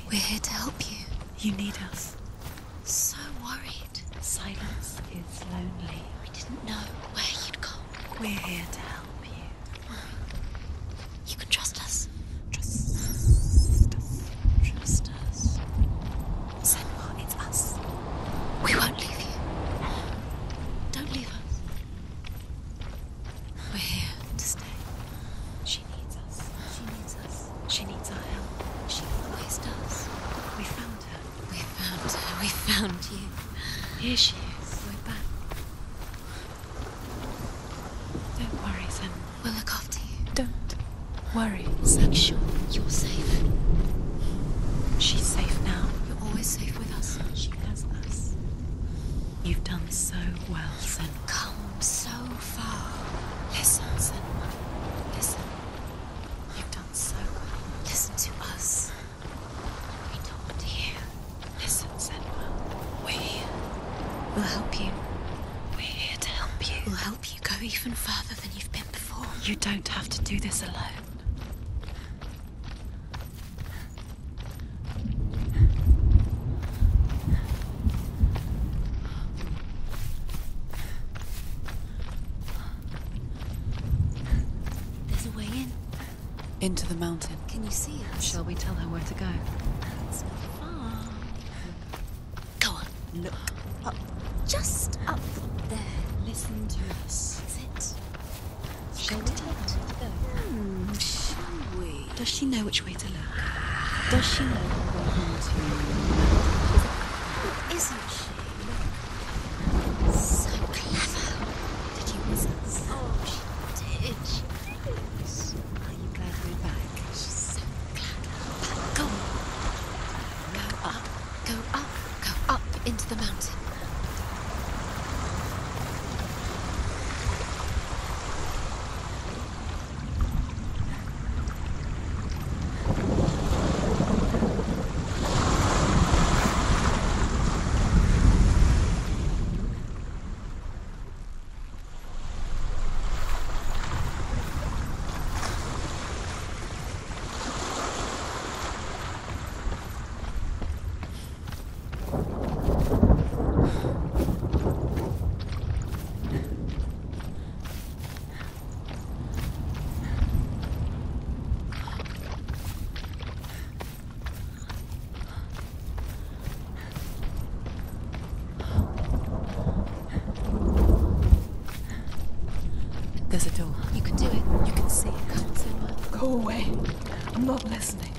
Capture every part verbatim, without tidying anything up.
We're here to help you. You need us. So worried. Silence is lonely. We didn't know where you'd gone. We're here to help you. You can trust us. Trust us. Trust us. Senua, it's us. We won't leave you. Don't leave us. We're here to stay. She needs us. She needs us. She needs our help. She always does. We found her. We found her. We found you. Here she is. We're back. Don't worry, Senua. We'll look after you. Don't worry, Make sure you're safe. She's safe now. You're always safe with us. She has us. You've done so well, Senua. Come so far. Listen, Senua. Listen. You've done so well. Listen to us. We talk to you. Listen, Senua. We're here. We'll help you. We're here to help you. We'll help you go even further than you've been before. You don't have to do this alone. There's a way in. Into the mountain. Can you see us? Shall we tell her where to go? It's not far. Go on. Look Up. Just up there. Listen to us. Is it? Shall we Good. tell her where to go? Hmm, shall we? Does she know which way to look? Does she know we're going to... Isn't she? So clever. Did you miss us? Oh, she did. She did. Are you glad we're back? She's so glad. Go on. Go up. Go up. Go up into the mountain. There's a door. You can do it. You can see it. Come on, Senua. Go away. I'm not listening.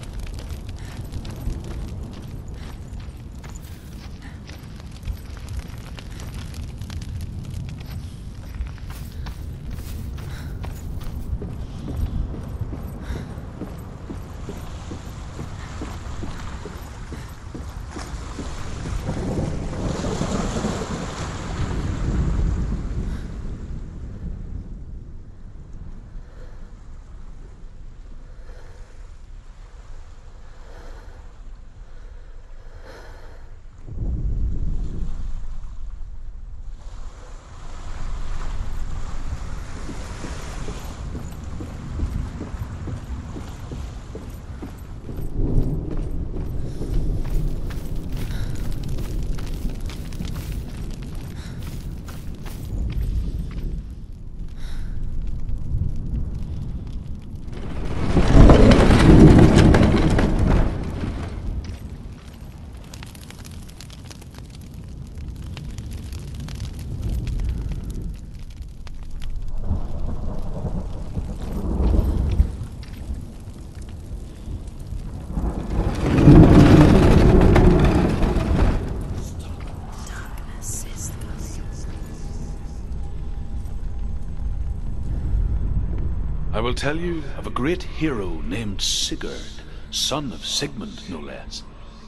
I will tell you of a great hero named Sigurd, son of Sigmund, no less.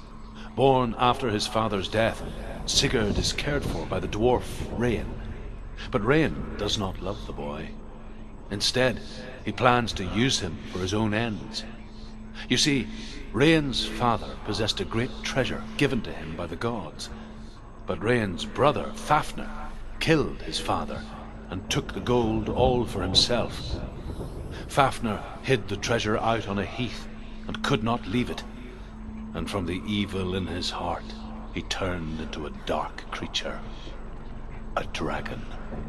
Born after his father's death, Sigurd is cared for by the dwarf Rain. But Rain does not love the boy. Instead, he plans to use him for his own ends. You see, Rain's father possessed a great treasure given to him by the gods. But Rain's brother, Fafnir, killed his father and took the gold all for himself. Fafnir hid the treasure out on a heath and could not leave it. and from the evil in his heart, he turned into a dark creature, a dragon.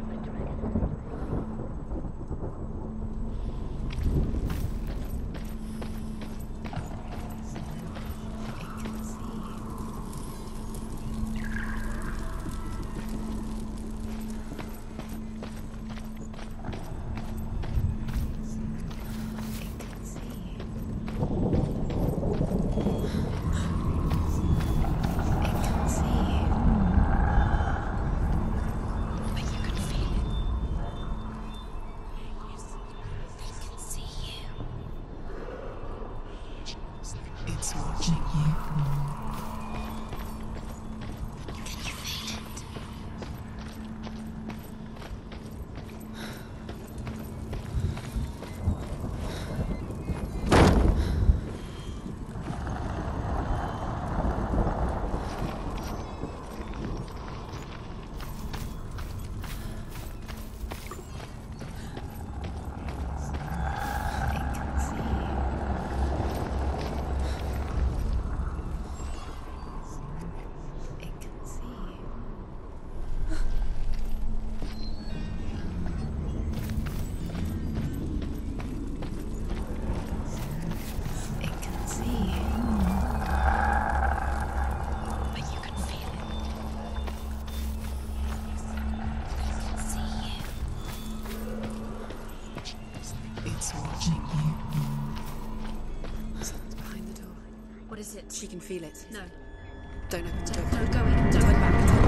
She can feel it. No. Don't open the door. No, go in. Don't Turn go back. back.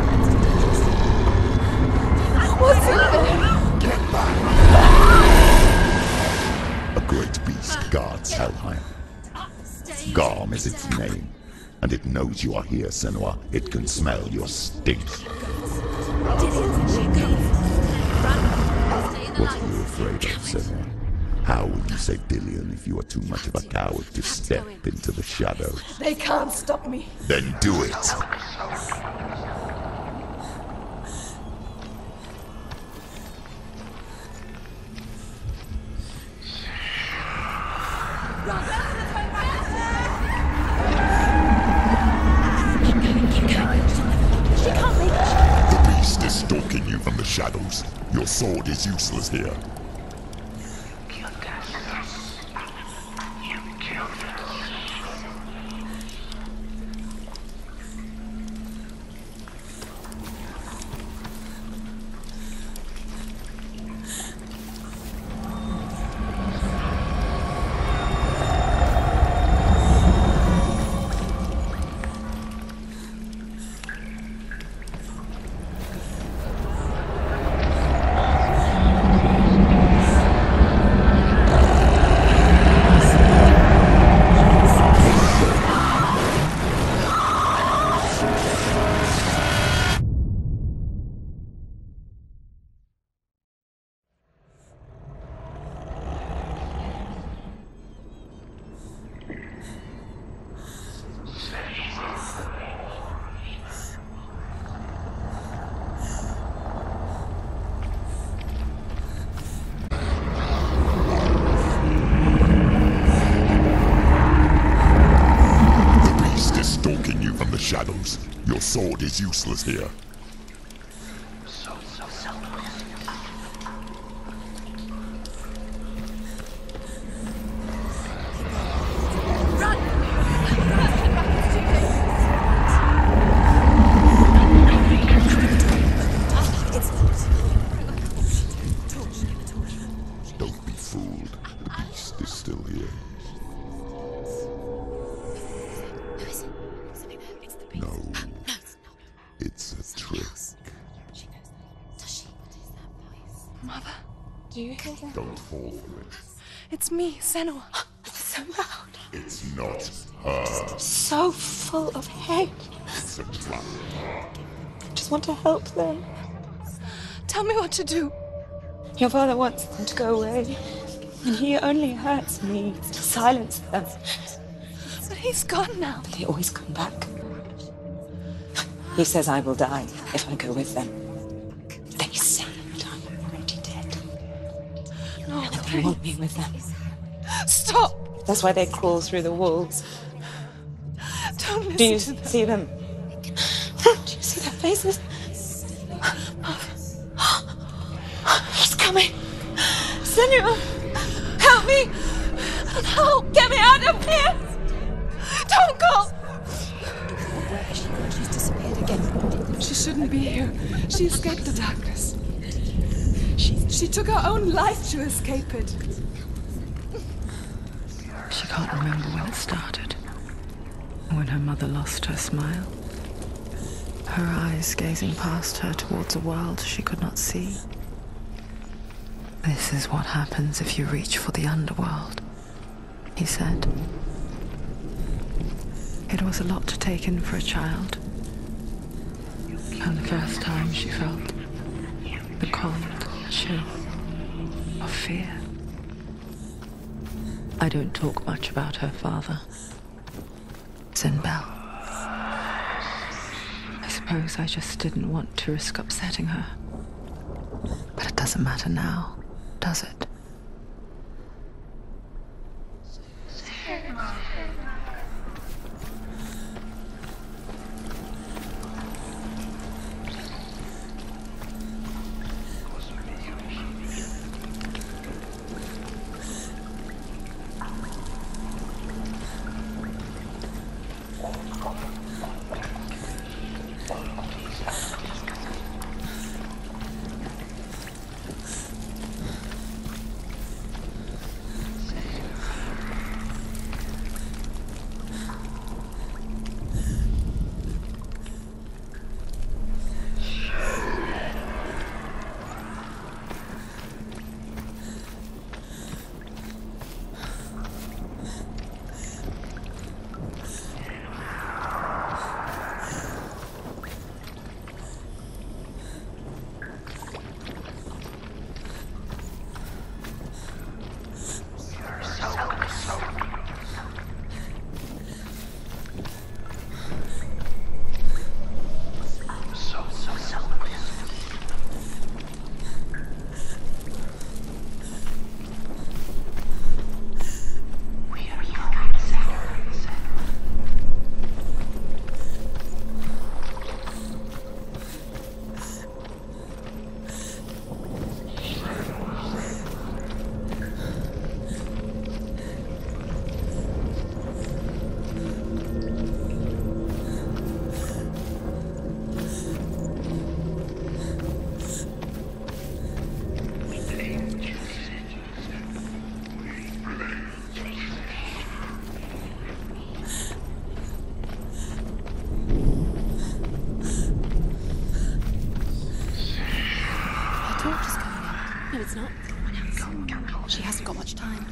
What's in there? Get back! A great beast guards Helheim. Garm is its name, and it knows you are here, Senua. It can smell your stink. What are you afraid of, Senua? How will you save Dillion if you are too much of a coward to step into the shadows? They can't stop me. Then do it! The beast is stalking you from the shadows. Your sword is useless here. Shadows. Your sword is useless here. Don't be fooled. The beast is still here. No, it's a trick. Mother, do you hear that? Don't fall for it. It's me, Senua. It's so loud. It's not her. So full of hate. It's a trap. I just want to help them. Tell me what to do. Your father wants them to go away, and he only hurts me to silence them. But he's gone now. But they always come back. He says I will die if I go with them. They say that I'm already dead. No, And they want me with them. Stop! That's why they crawl through the walls. Don't listen Do you to them. see them? Do you see their faces? He's coming. Senua, help me. Help, get me out of here. Don't go. Where is she? She's disappeared again. She shouldn't be here. She escaped the darkness. She, she took her own life to escape it. She can't remember when it started. When her mother lost her smile. Her eyes gazing past her towards a world she could not see. This is what happens if you reach for the underworld, he said. It was a lot to take in for a child. And the first time she felt the cold chill of fear. I don't talk much about her father, Sinbel. I suppose I just didn't want to risk upsetting her. But it doesn't matter now, does it? No, it's not. She hasn't got much time.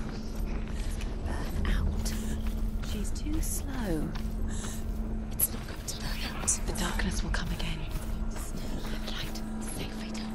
Burn out. She's too slow. It's not going to burn out. The darkness will come again. Light, safe later.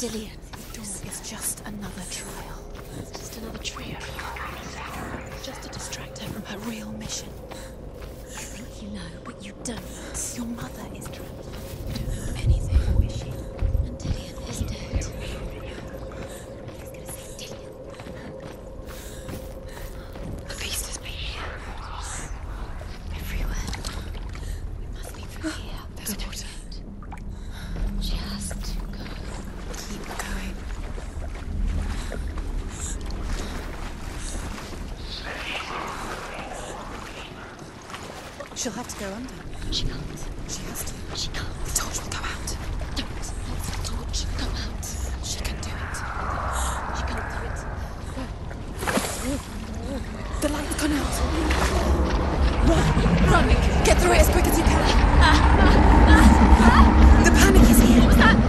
Dillian, the door is just another trial. It's just another trial. Just to distract her from her real mission. You think you know, but you don't. Your mother is trapped. You don't know anything, or is she? And Dillian is dead. He's gonna say Dillian. The beast has been here. Everywhere. We must be through here. There's water. She has to go. Keep going. She'll have to go under. She can't. She has to. She can't. The torch will go out. Don't let the torch go out. She can do it. She can't do it. The light's gone out. Run! Run! Get through it as quick as you can. The panic is here. What was that?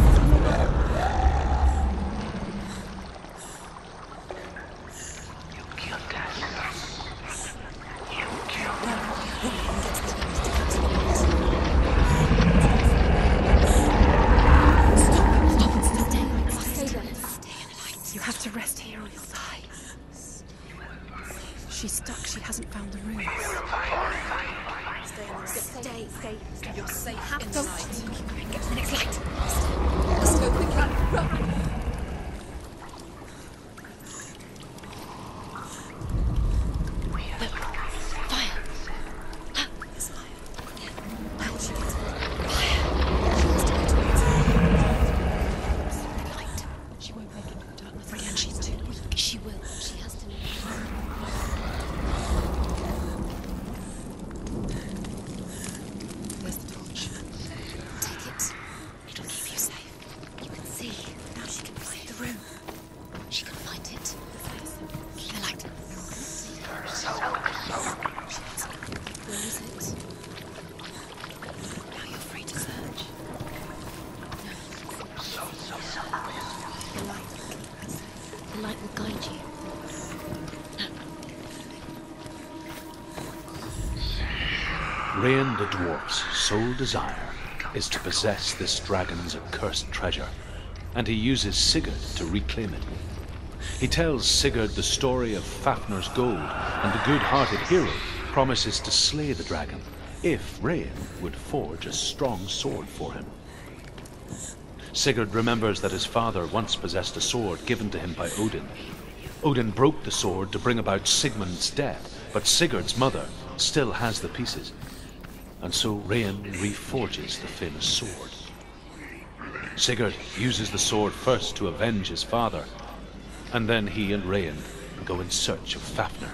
She's stuck. She hasn't found the rooms. Stay, stay, stay. You're safe in the light. Get to the next light. Let's go quickly. Run. Fire. There's fire. How will she get to it? Fire. She has to go to it. Light. She won't break into the darkness again. She's too weak. She will. She has to know. Where's the torch? Take it. It'll keep you safe. You can see. Now she can find the room. She can find it. Keep the light. See her. She has it. Where is it? Now you're free to search. The light. The light will guide you. Rain the dwarf's sole desire is to possess this dragon's accursed treasure, and he uses Sigurd to reclaim it. He tells Sigurd the story of Fafnir's gold, and the good-hearted hero promises to slay the dragon if Rain would forge a strong sword for him. Sigurd remembers that his father once possessed a sword given to him by Odin. Odin broke the sword to bring about Sigmund's death, but Sigurd's mother still has the pieces. And so Rain reforges the famous sword. Sigurd uses the sword first to avenge his father, and then he and Rain go in search of Fafnir.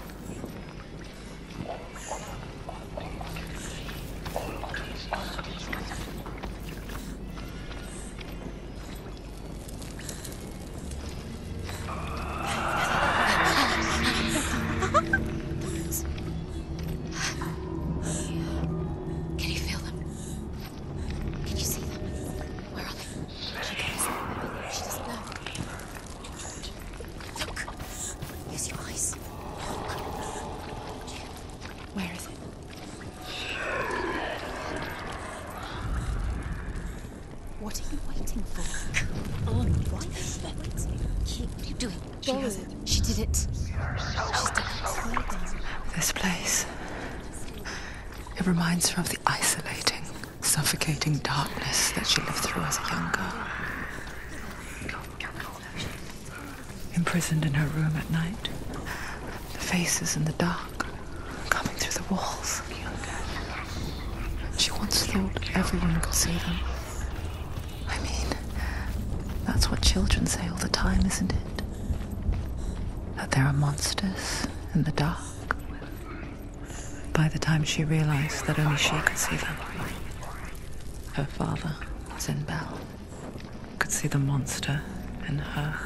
What are you waiting for? Oh, right. Keep, what are you doing? She has it. She did it. She's done it. Well done. This place. It reminds her of the isolating, suffocating darkness that she lived through as a young girl. Imprisoned in her room at night, the faces in the dark coming through the walls. She once thought everyone could see them. I mean, that's what children say all the time, isn't it? That there are monsters in the dark. By the time she realized that only she could see them, her father, Zinbel, could see the monster in her.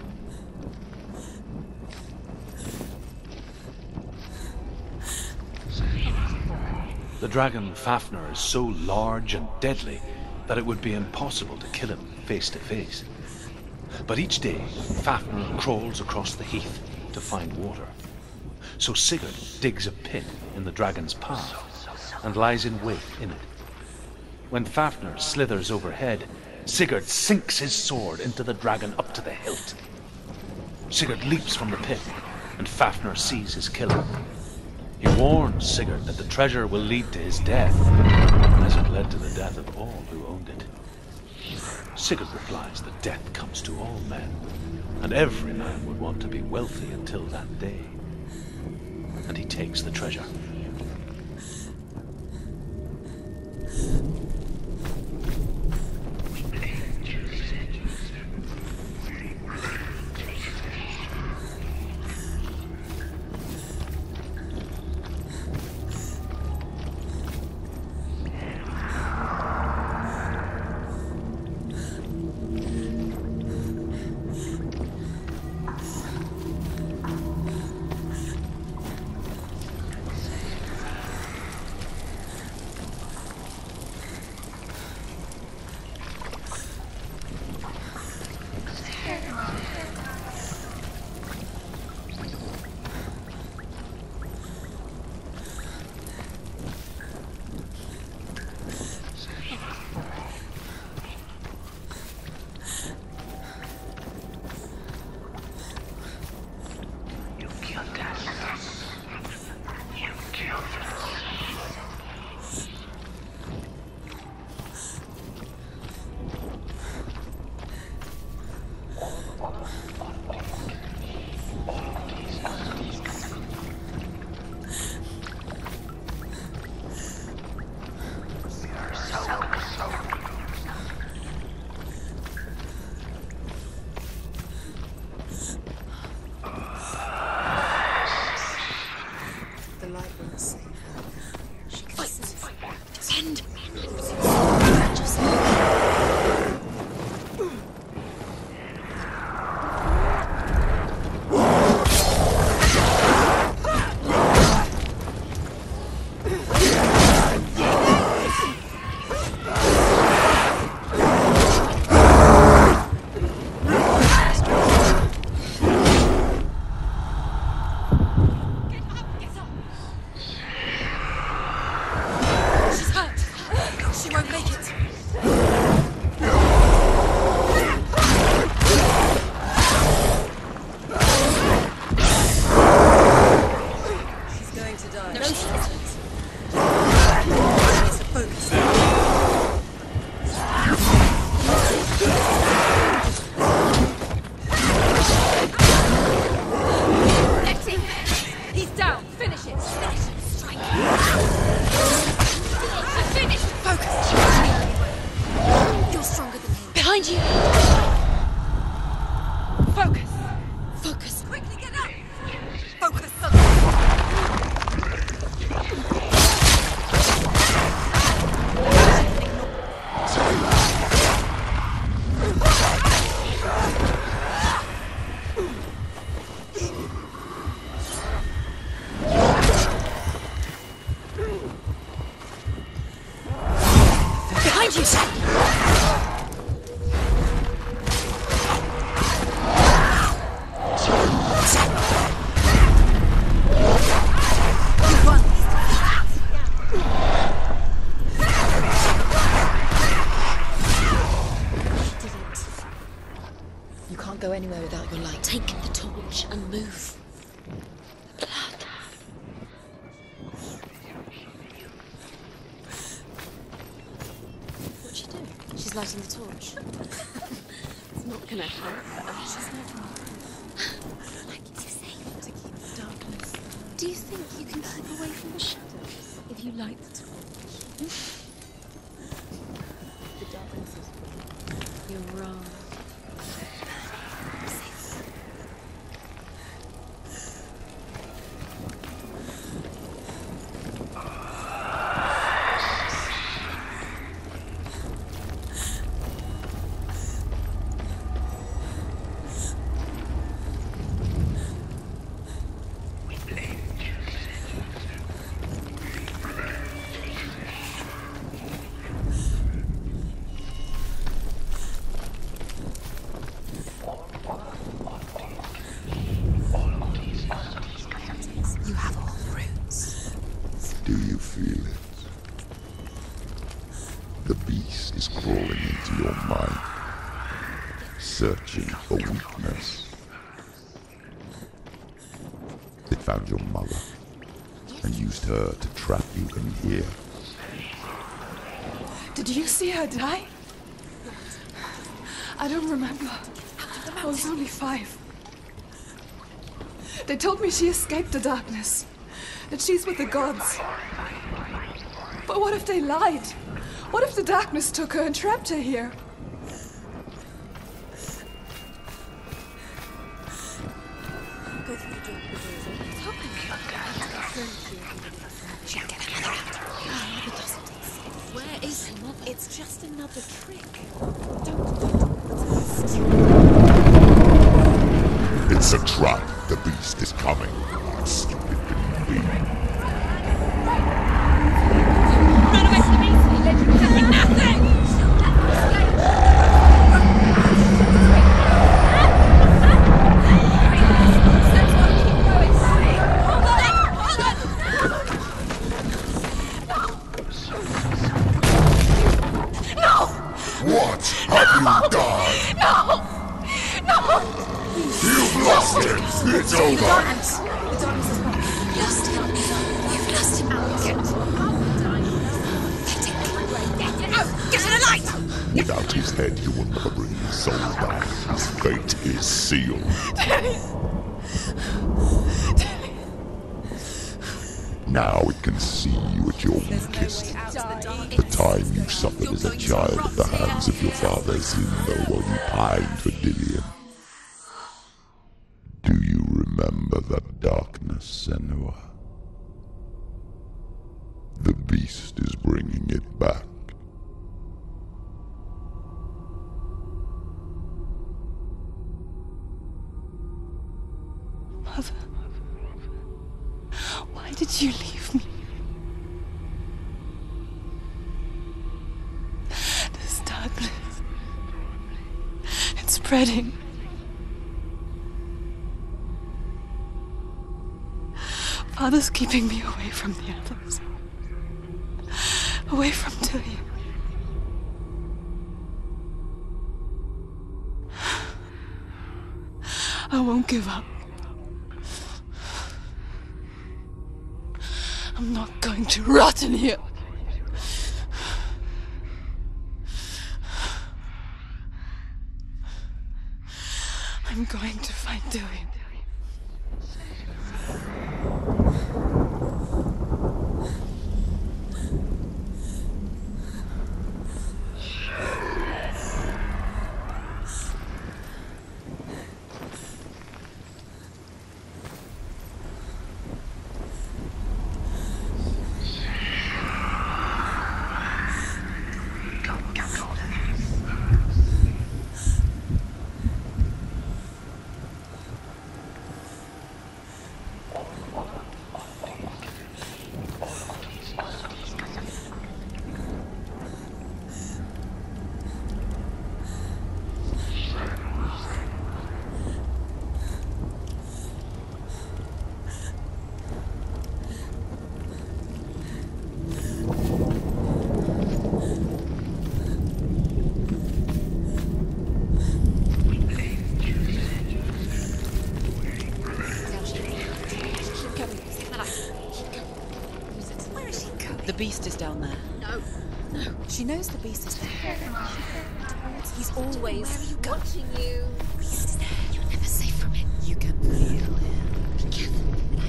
The dragon Fafnir is so large and deadly that it would be impossible to kill him face to face. But each day, Fafnir crawls across the heath to find water. So Sigurd digs a pit in the dragon's path and lies in wait in it. When Fafnir slithers overhead, Sigurd sinks his sword into the dragon up to the hilt. Sigurd leaps from the pit, and Fafnir sees his killer. He warns Sigurd that the treasure will lead to his death, as it led to the death of all who owned it. Sigurd replies that death comes to all men, and every man would want to be wealthy until that day. And he takes the treasure. Anywhere without your light. Take the torch and move. Blood. What'd she do? She's lighting the torch. It's not gonna help. She's not. Like it's safe to keep the darkness. Do you think you can keep away from the shadows if you light the torch? The darkness is. You're wrong. beast is crawling into your mind, searching for weakness. It found your mother and used her to trap you in here. Did you see her die? I don't remember. I was only five. They told me she escaped the darkness, that she's with the gods. But what if they lied? What if the darkness took her and trapped her here? Where is mother? It's just another trick. It's a trap. The beast is coming. Stupid baby. Run away from the beast! Let you do nothing! What have you done? No! No! You've lost it! It's over! You've lost him. You've lost him. Get it. Out! Get in a light! Without his head, you will never bring his soul back. His fate is sealed. Now it can see you at your weakest. The time you suffered as a child at the hands of your father's Limbo while you pined for Dillian. Do you remember that darkness, Senua? The beast is bringing it back. Mother, why did you leave me? This darkness, it's spreading. Father's keeping me away from the others. Away from Dillian. I won't give up. I'm not going to rot in here. I'm going to find Dillian. The beast is down there. No, no. She knows the beast is there. He's always watching you. The beast is there. You're never safe from it. You can feel it. Be careful.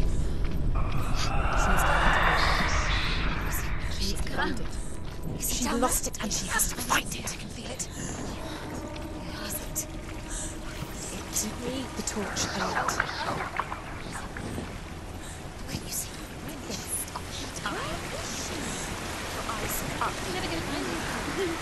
She's found it. She down lost there. it and she has to find it. I can feel it. Where is it? It. The torch out. Can you see? Yes. Your eyes up. You're never going to find it.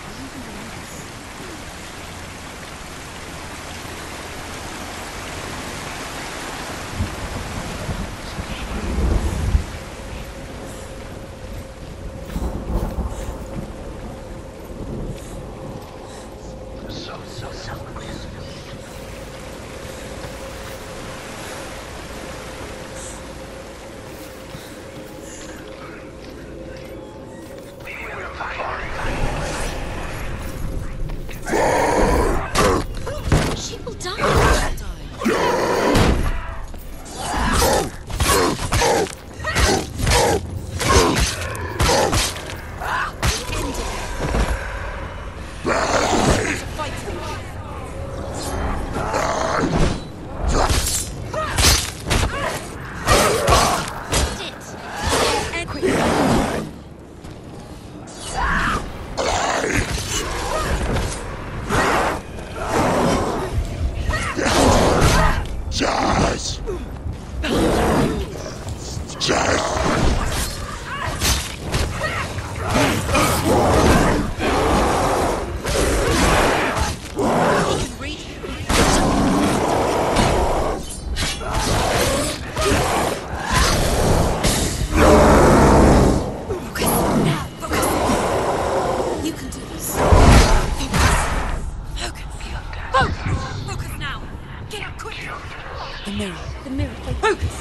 mirror. The mirror. Focus!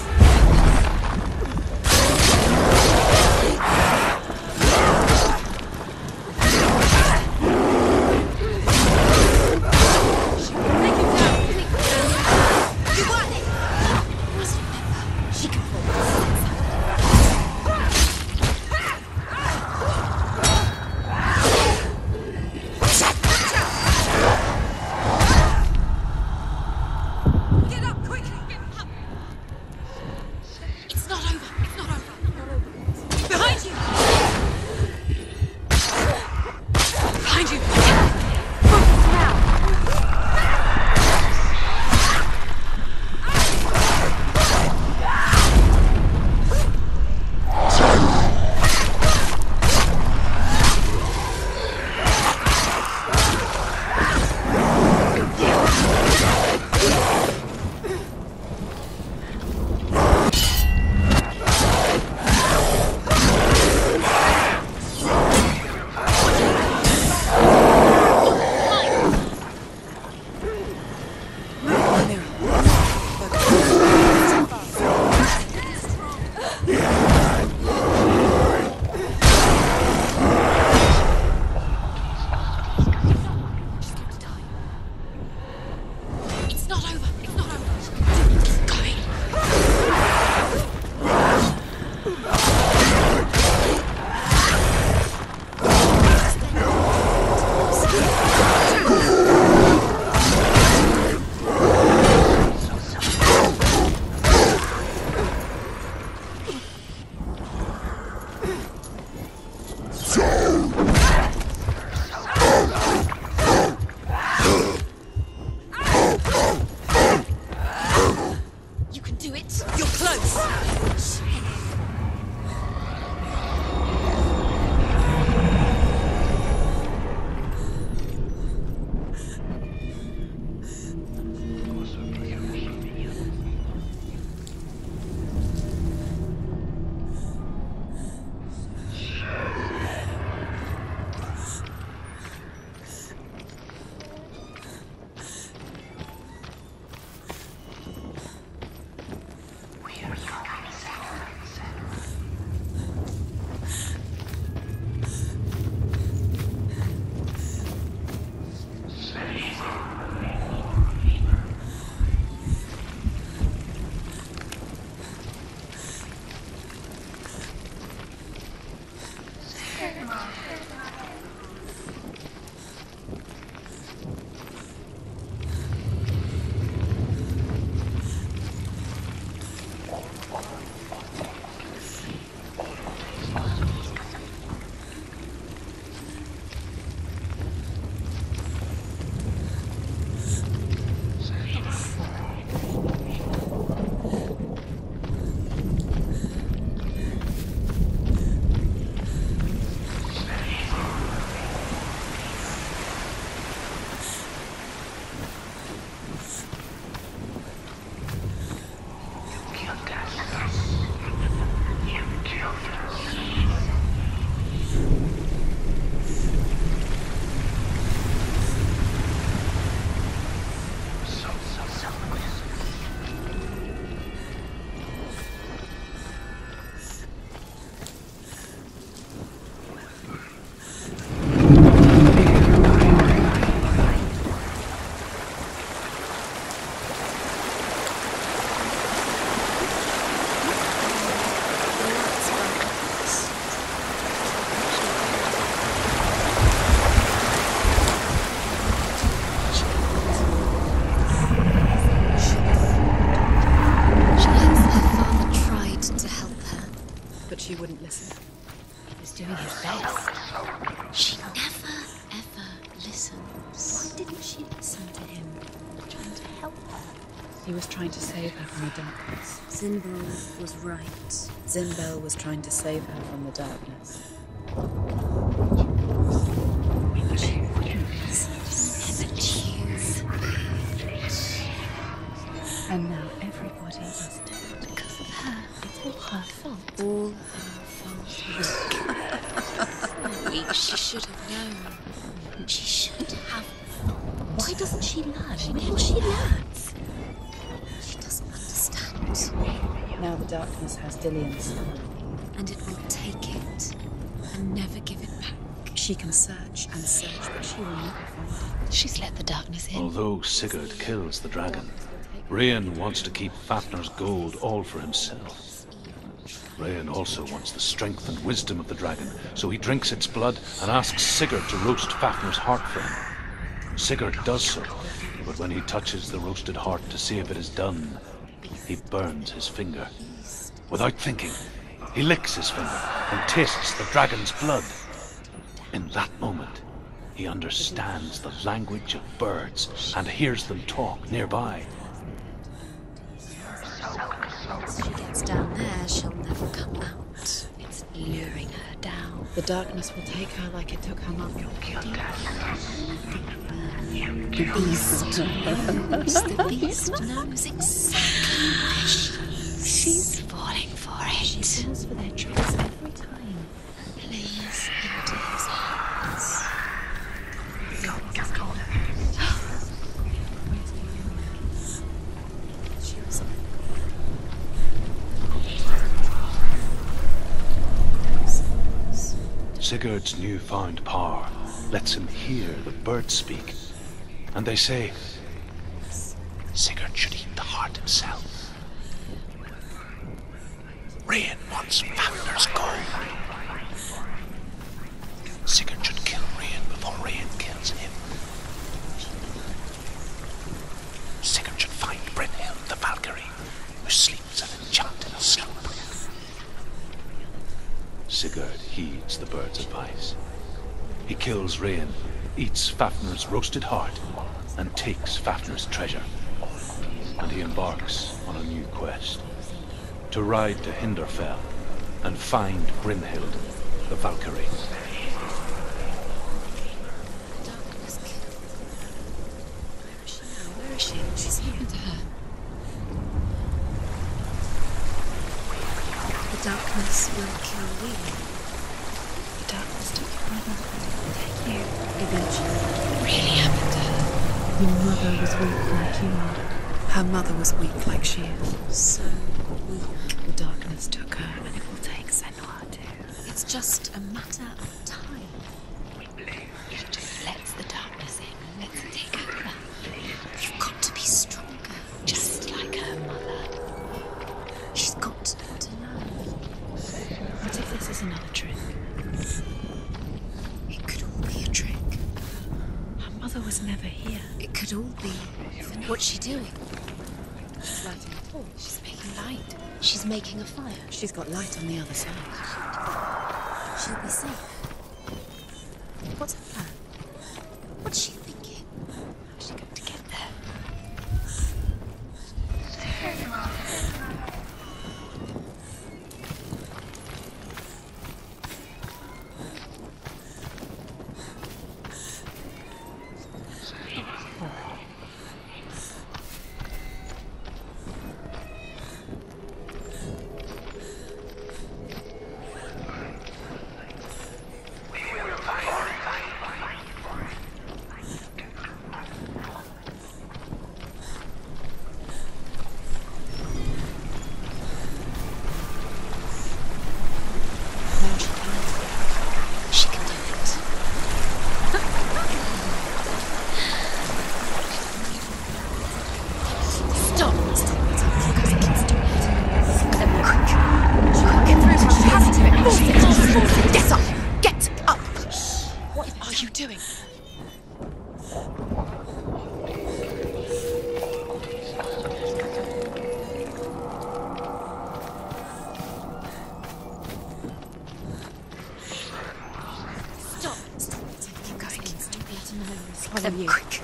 She wouldn't listen. He was doing his best. She never, ever listens. Why didn't she listen to him? Trying to help her. He was trying to save her from the darkness. Zinbel was right. Zinbel was trying to save her from the darkness. Never choose. And now everybody is dead because of her. It's all her fault. All her fault. Weak. She should have known. She should have. Why doesn't she learn? She Maybe she learns. She doesn't understand. out. Now the darkness has Dillian's. And it will take it and never give it back. She can search and search, but she will never find it. She's let the darkness in. Although Sigurd kills the dragon, Rayan wants to keep Fafnir's gold all for himself. Rayan also wants the strength and wisdom of the dragon, so he drinks its blood and asks Sigurd to roast Fafnir's heart for him. Sigurd does so, but when he touches the roasted heart to see if it is done, he burns his finger. Without thinking, he licks his finger and tastes the dragon's blood. In that moment, he understands the language of birds and hears them talk nearby. Once she gets down there, she'll never come out. It's luring her down. The darkness will take her like it took her mother. The beast knows. The beast knows exactly where she is. She's falling for it. She falls for their tricks every time. Plays into his hands. She was Sigurd's newfound power lets him hear the birds speak, and they say, Sigurd should eat the heart himself. Rayan wants Fafnir's gold. Sigurd should kill Rayan before Rayan kills him. Sigurd should find Brynhild the Valkyrie, who sleeps an enchanted slumber. Sigurd heeds the bird's advice. He kills Rayan, eats Fafnir's roasted heart, and takes Fafnir's treasure. And he embarks on a new quest, to ride to Hinderfell and find Brynhild the Valkyrie. Darkness killed. Where is she now? Where is she? She's happened to her. The darkness will kill you. the darkness took your mother. Take you. Eventually. What really happened to her? Your mother was weak like you are. Her mother was weak like she is. So weak. The darkness took her, and it will take Senua too. It's just a matter of time. She just lets the darkness in and lets it take over. You've got to be stronger, just like her mother. She's got to learn. What if this is another trick? It could all be a trick. Her mother was never here. It could all be. What's she doing? She's lighting a torch. She's making light. She's making a fire. She's got light on the other side. She'll be safe. What's her plan? What's she thinking? How's she going to get there? She can do it. Stop! Get through so she has to do it. Force it! Force it! Get up! Get up! What are you doing? Stop! Stop! Keep going. Don't let him alone. Follow you. Quick.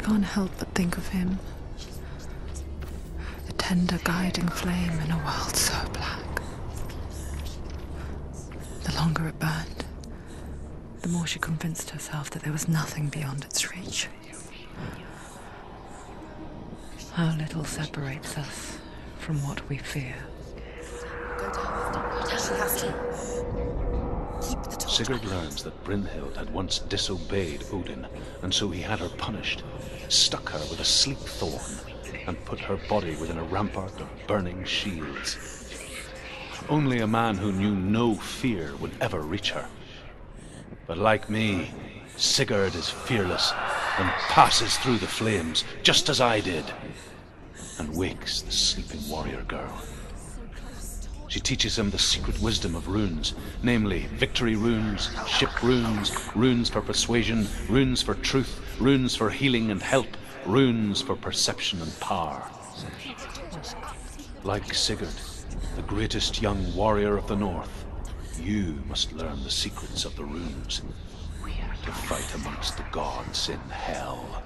can't help but think of him. The tender guiding flame in a world so black. The longer it burned, the more she convinced herself that there was nothing beyond its reach. How little separates us from what we fear. Sigurd learns that Brynhild had once disobeyed Odin, and so he had her punished, stuck her with a sleep thorn, and put her body within a rampart of burning shields. Only a man who knew no fear would ever reach her. But like me, Sigurd is fearless and passes through the flames, just as I did, and wakes the sleeping warrior girl. She teaches him the secret wisdom of runes, namely victory runes, ship runes, runes for persuasion, runes for truth, runes for healing and help, runes for perception and power. Like Sigurd, the greatest young warrior of the North, you must learn the secrets of the runes to fight amongst the gods in Hell.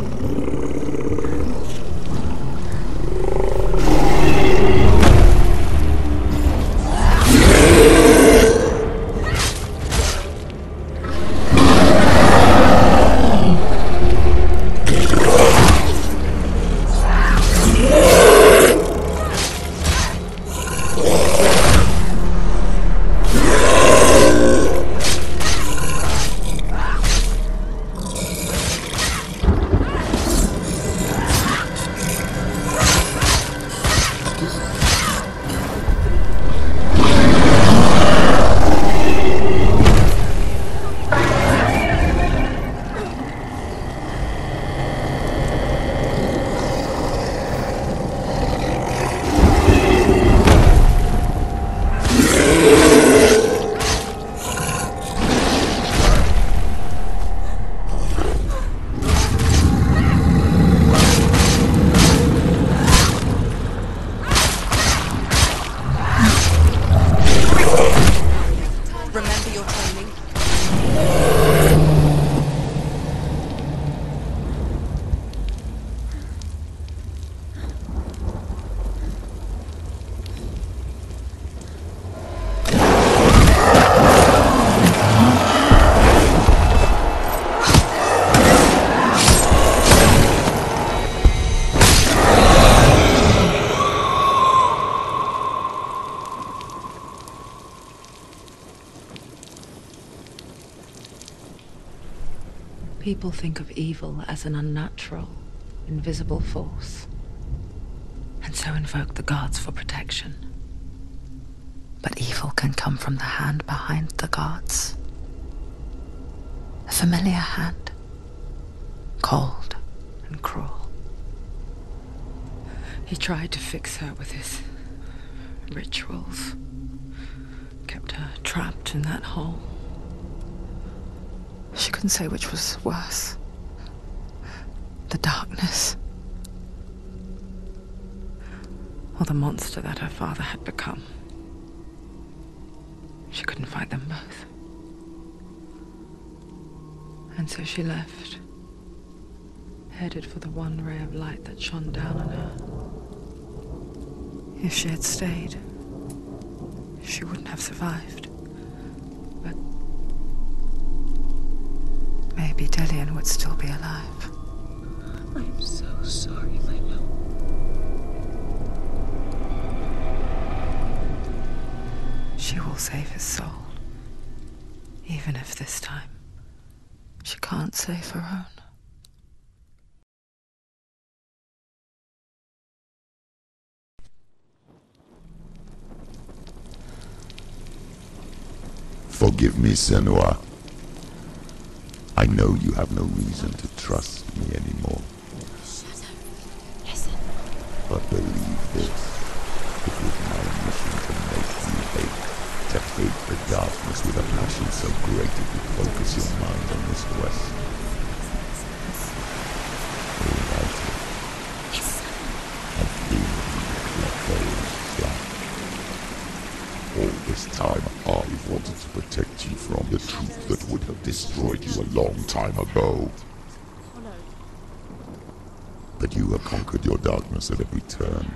People think of evil as an unnatural, invisible force, and so invoke the gods for protection. But evil can come from the hand behind the gods. A familiar hand, cold and cruel. He tried to fix her with his rituals, kept her trapped in that hole. She couldn't say which was worse. The darkness, or the monster that her father had become. She couldn't fight them both. And so she left, headed for the one ray of light that shone down on her. If she had stayed, she wouldn't have survived. But maybe Dillian would still be alive. I'm so sorry, my love. She will save his soul, even if this time she can't save her own. Forgive me, Senua. I know you have no reason to trust me anymore. Shut up. Listen. But believe this, it was my mission to make you hate, to hate the darkness with a passion so great it would focus your mind on this quest. Alright. I feel your bones flat. All this time I've wanted to protect you from the truth that would have destroyed you a long time ago. But you have conquered your darkness at every turn.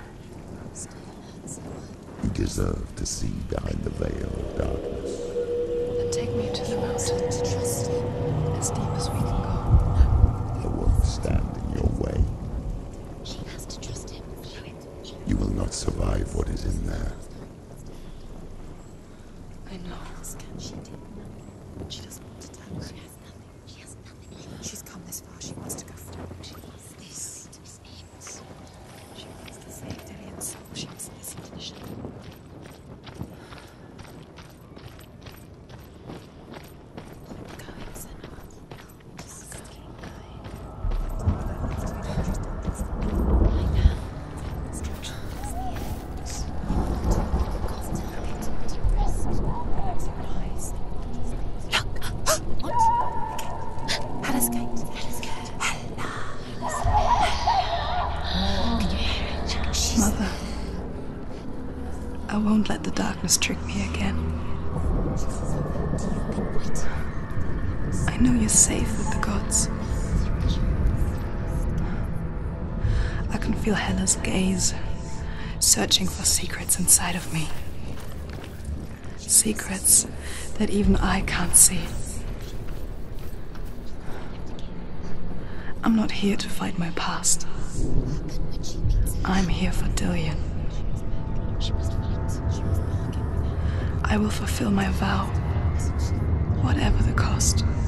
You deserve to see behind the veil of darkness. Then take me to the mountains, as deep as we can go. I won't stand in your way. She has to trust him. You will not survive what is in there. I know. She did nothing. She doesn't want to tell. She has nothing. She has nothing. She's come this far. She wants to go forward. She wants this. This is it. She wants to save Dillian's soul. She wants to listen to the shadow. Keep going, Senua. Just keep going. I know. Destruction is the end. Constantly to rest. Rise. Look! What? Hell's Gate. Hell's Gate. Hella. Can you hear it? She's Mother, I won't let the darkness trick me again. You've been waiting. I know you're safe with the gods. can feel Hella's gaze, searching for secrets inside of me. Secrets that even I can't see. I'm not here to fight my past. I'm here for Dillion. I will fulfill my vow, whatever the cost.